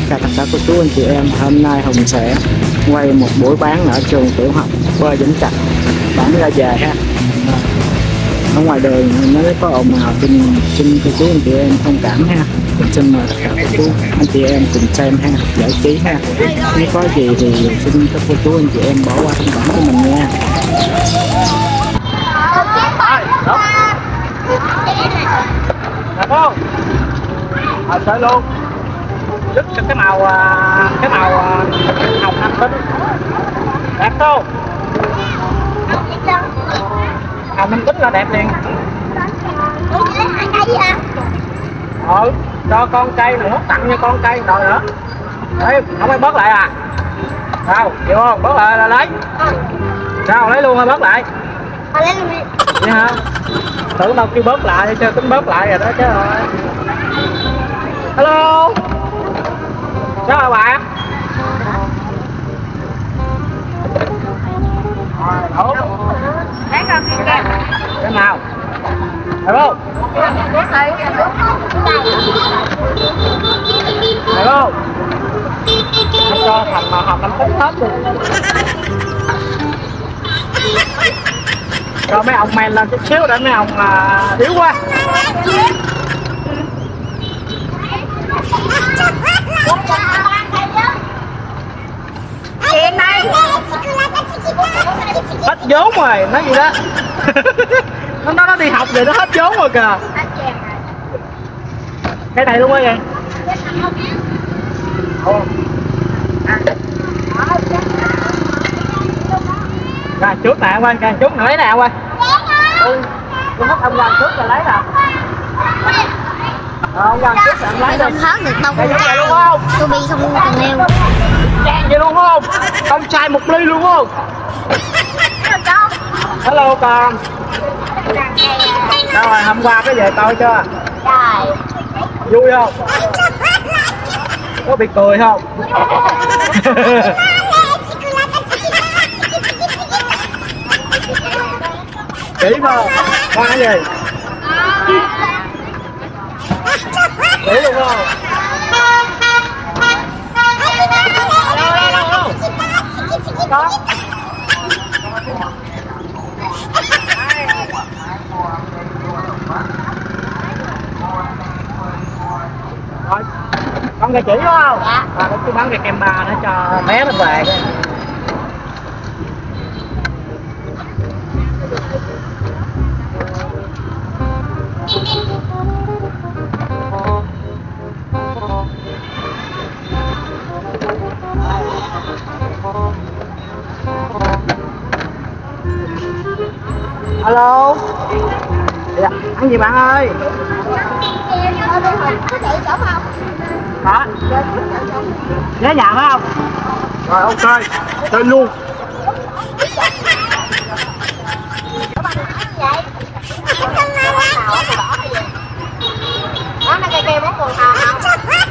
chào tất cả cô chú anh chị em. Hôm nay Hùng sẽ quay một buổi bán ở trường tiểu học Bơ Vĩnh Trạch, bán ra về ha. Ở ngoài đường nó có ồn ào, xin cô chú anh chị em thông cảm ha. Mình xin mời tất cả cô chú anh chị em cùng xem ha, giải trí ha. Nếu có gì thì xin các cô chú anh chị em bỏ qua thông cảm của mình nha. Đẹp không? Sợi luôn. Rất cái màu hồng anh tính. Đẹp không? Hồng anh tính là đẹp liền. Cho con cây nữa, tặng cho con cây rồi nữa. Đấy, không ai bớt lại à? Sao? Chịu không? Bớt lại là lấy. Sao? Lấy luôn hay bớt lại? Lấy luôn đi. Vậy hả? Tưởng đâu kêu bớt lại cho tính bớt lại rồi đó chứ rồi. Hello. Sao hả bạn? Rồi, Lấy con kia kìa. cái nào? Được không? Được không? Nó cho thành màu hồng năm tính hết luôn. Cho mấy ông men lên chút xíu để mấy ông yếu quá. Tiền đây. Hết vốn rồi, nói gì đó. nó đi học rồi nó hết vốn rồi kìa. Cái này luôn á kìa. Ra trước nè quay, ra trước nè lấy nè quay. Tôi hết ông ra trước rồi lấy nè. Ông ra trước rồi lấy Không hết được đâu. Cái này luôn không? Tôi bị không cần yêu. Chàng vậy luôn không? Không xài một ly luôn không? Hello con. Đâu rồi, hôm qua cái về tôi chưa? Trời. Vui không? Có bị cười không? Kỹ không? Con cái gì? Kỹ luôn không? Đó. Rồi, con gà chỉ đúng không? Dạ. Tôi bán cái kem ba nó cho bé nó về. Alo. Dạ, ăn gì bạn ơi? Hả? Ghé nhà phải không? Rồi ok, lên luôn. Đó nó cây keo món quần hào không?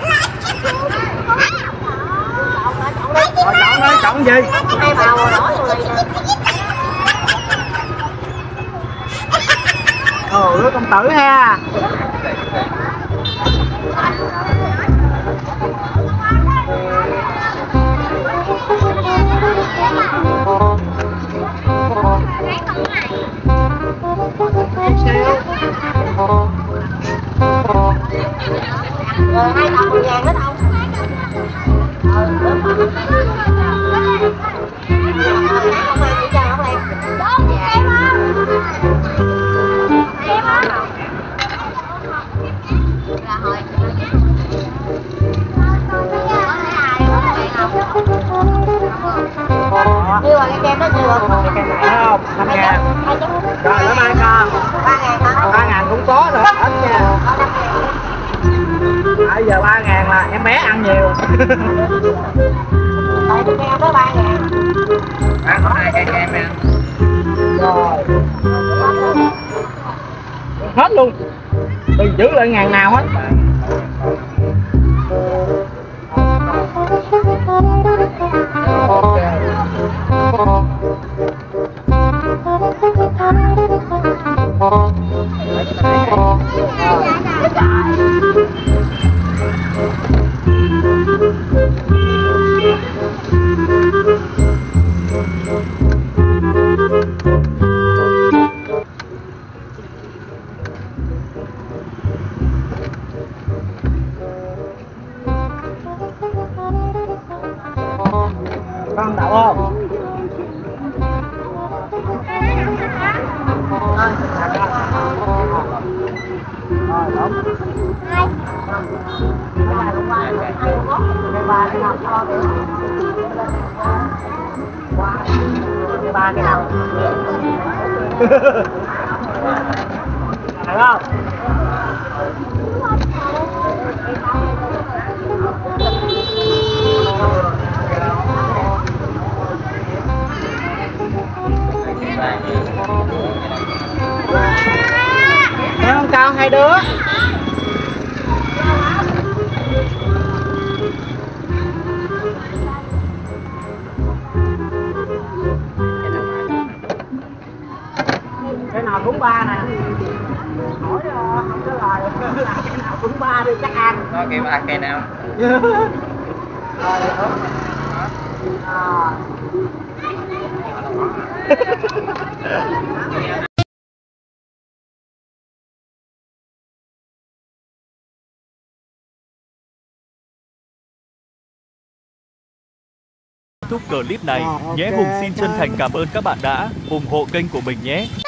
Rồi chọn ơi, chọn gì? Hai màu đỏ rồi nè. Đứa công tử ha. Rồi hai đồng 10.000 hết không? Nhiêu rồi cái kem đó nhiêu rồi? Cái kem này thấy không? 5.000. Rồi bye bye con. 3.000 hả? 3.000 cũng có nữa, ít nha. Bây giờ 3.000 là em bé ăn nhiều. Tại cái kem đó 3.000. Bán có 2 cây kem nè. Rồi. Hết luôn. Đừng giữ lại ngàn nào hết. ăn đậu không? Rồi, đúng. Ba cái nào? Thấy không? Thấy không con hai đứa? Cái nào cũng ba nè. Hỏi không có lời cái nào cũng ba đi chắc ăn. Có kêu ăn cây nào? Rồi đúng. Kết thúc clip này, Ok, Nhé Hùng xin chân bye. thành cảm ơn các bạn đã ủng hộ kênh của mình nhé.